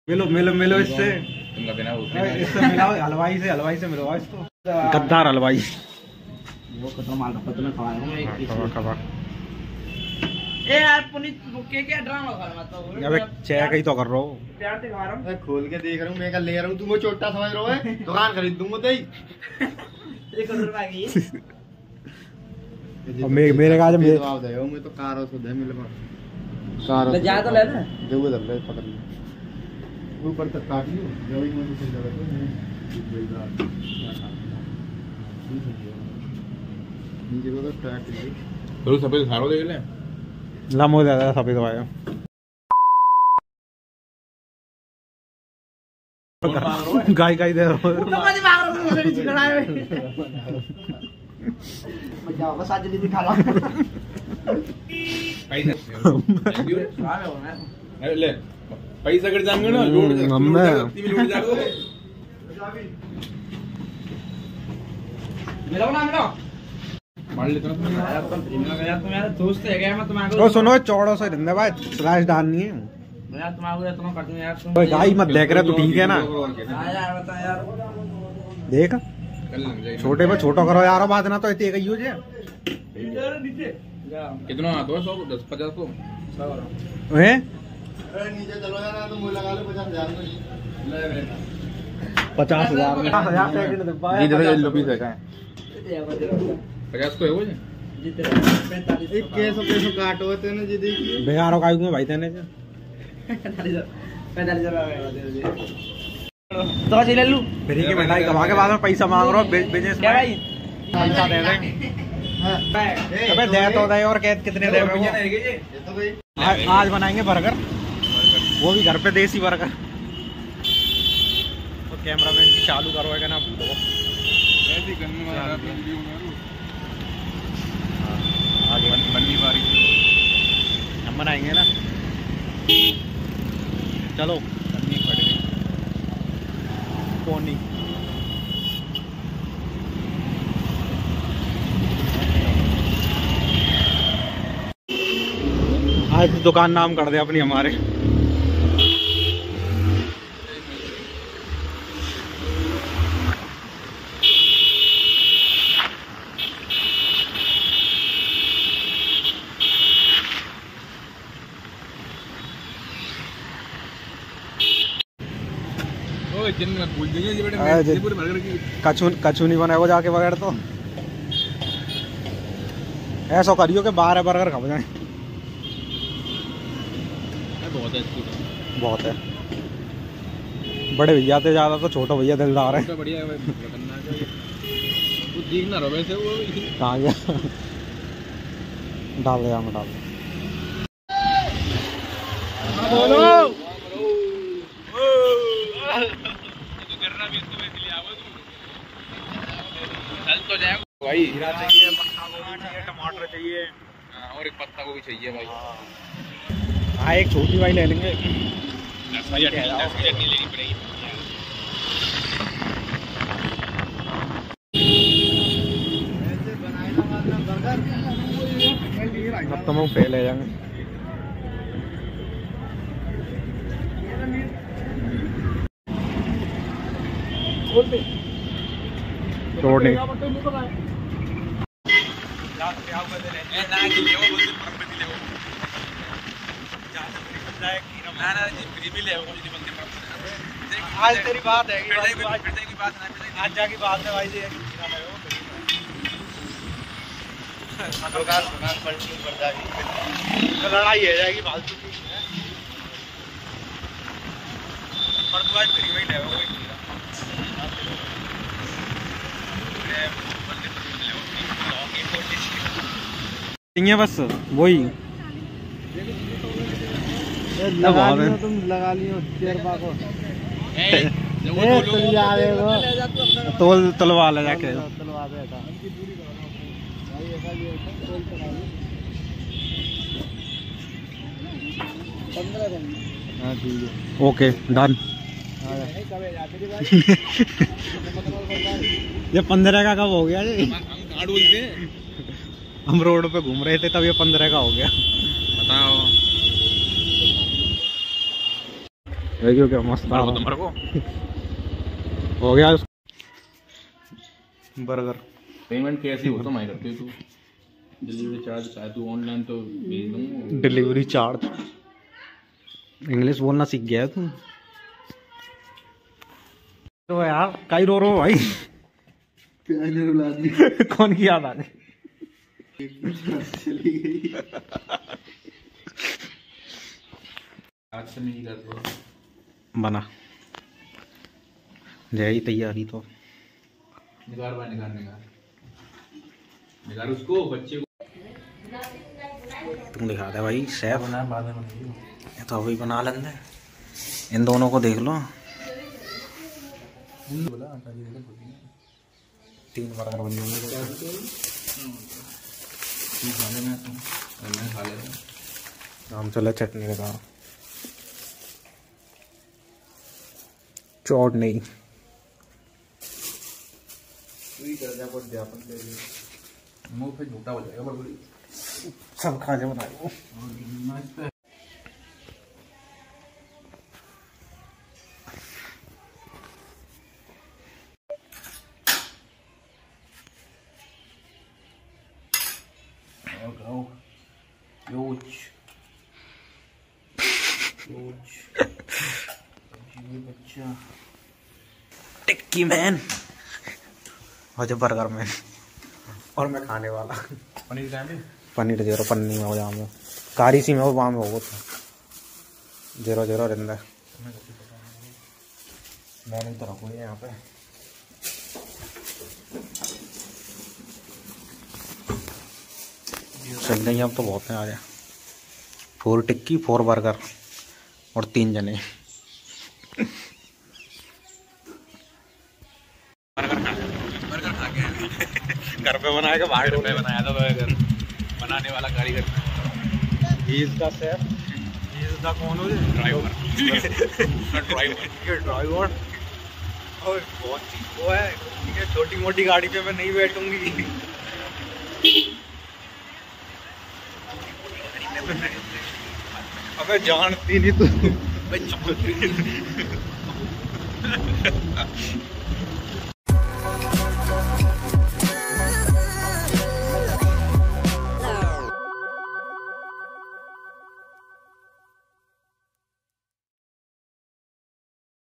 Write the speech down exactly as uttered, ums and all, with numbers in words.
मिलो मिलो मिलो इससे तुमका बिना इससे मिलाओ, हलवाई से हलवाई से मिलो इसको। गद्दार हलवाई वो कितना माल रखा तूने खवाया मैं एक खबर खबर ए यार पुनीत के क्या ड्रामा कर रहा था। अबे चेक ही तो कर रहा हूँ, प्यार से खा रहा हूँ। मैं खोल के देख रहा हूँ, मैं क्या ले रहा हूँ, तुम वो छोटा समझ रहे हो है? दुकान खरीद दूंगा तेरी एक रुपए की और मे, मेरे का मेरे जवाब दे मैं तो कार हो दे मिल में कार ले जा तो ले ले जो उधर ले पकड़ ले ऊपर तक काट लियो जो ही मुझे चल रहा है नीचे को तो ट्रैक है तो सफेद खारो देख ले लम हो जाता है सफेद वाया गाय गाय दे रहा हूँ तो मत मार रहा हूँ मुझे चिकन आए मैं जाओ बस आज जल्दी खा लो पैसा थैंक यू अरे ले पैसा कर जाएंगे ना लोड हमने तीन लोड जाओगे मिलो ना मिलो मार लेते ना तुम यार तुम यार तुम यार दोस्त है क्या मैं तुम्हारे ओ सुनो चौड़ों से धंधे भाई स्लैश डालनी है यार तुम्हारे इतना कर दूं यार तुम ओए गाय मत देख रहे तू ठीक है ना यार बता यार देख छोटे पे छोटा करो यार बात ना तो इतने गई हो जे नीचे कितना तो सौ दस पचास को हैं अरे नीचे चलो यार तो मुझे लगा लो पचास हजार में पचास हजार में हजार सेकंड दे पाया इधर येलो पीस है का पचास को है वो जी जितने पैंतालीस एक केसो केसो काटो होते ना जी देखिए बेगारो कायू में भाई तेने पैंतालीस पैंतालीस तो चल ले लूं फ्री की मिठाई कमा के बाद में पैसा मांग रहा हूँ बिजनेस क्या भाई पैसा दे दे अबे दे तो दे और कैद कितने दे रहे हो ये तो भाई आज आज बनाएंगे बर्गर वो भी घर पे देसी बर्गर तो कैमरामैन की चालू करो है ना भूलो ऐसी करने वाला वीडियो बना लो आगे बन्नी बारी हम बनाएंगे ना चलो बन्नी फट गई पोनी आज दुकान नाम कर दे अपनी हमारे कछू कछू नहीं बनाएगा जाके बगैर तो ऐसा करियो कि बारह बर्गर खा जाए बहुत है बहुत है बड़े भैया थे ज्यादा तो छोटा भैया दिलदार है बढ़िया है वो दिख ना रहा वैसे वो कहाँ गया डाल दिया मैं डाल बोलो तो जाएगा भाई खीरा चाहिए, पत्ता गोभी चाहिए, टमाटर चाहिए और एक पत्ता गोभी चाहिए भाई। हाँ एक छोटी वाली ले लेंगे। दस की चटनी दस की चटनी लेनी पड़ेगी। अब तो हम पहले जाएंगे। छोड़ने आज तेरी बात है आज जाकी बात है भाई जी लड़ाई है जाएगी फालतू की पर तू आज फ्री में है बस वही लगा लियो तुम लगा लियो शेरपा को तोल तलवा ले जाके तलवा बेटा हाँ ठीक है ओके डन। ये पंद्रह का कब हो गया जी? हम रोड पे घूम रहे थे तब ये पंद्रह का हो गया। बताओ देखियो क्या मस्त मारो तो मारो को हो गया बर्गर। पेमेंट कैसी हो तो मैं करती हूँ तू डिलीवरी चार्ज चाहे तू ऑनलाइन तो भेज दूँ। डिलीवरी चार्ज इंग्लिश बोलना सीख गया है तू तो यार कई रो रो भाई प्याज रुला दी कौन की याद आ गई चली गई। आज से नहीं कर रहा बना जाएगी तैयारी तो निकाल भाई निकाल निकाल निकाल उसको बच्चे को तुम दिखा दे भाई शेफ बना बाद में बनाइए। ये तो अभी बना लेंगे इन दोनों को देख लो तीन बर्गर बन जाएंगे खाने में तो मैं खा लेता हम चले चटनी के साथ चौट नहीं मुंह पे झूठा हो जाएगा बड़ी सब खाने बनाए टिक्की मैन और जो बर्गर मैन और मैं खाने वाला पनीर खाए थे पनीर जीरो पन्नी में हो जाऊँ कारी सी में हो वहाँ में हो तो जीरो जीरो रिंदा मैंने तो रखूँगी यहाँ पे चल नहीं अब तो बहुत हैं आ जाए फोर टिक्की फोर बर्गर और तीन जने घर पे बनाया के बाहर मैं बनाया था बर्गर बनाने वाला कारीगर he is the chef he is the कौन हो ड्राइवर ड्राइवर ये ड्राइवर और बहुत वो है ये छोटी मोटी गाड़ी पे मैं नहीं बैठूंगी अबे जानती नहीं तू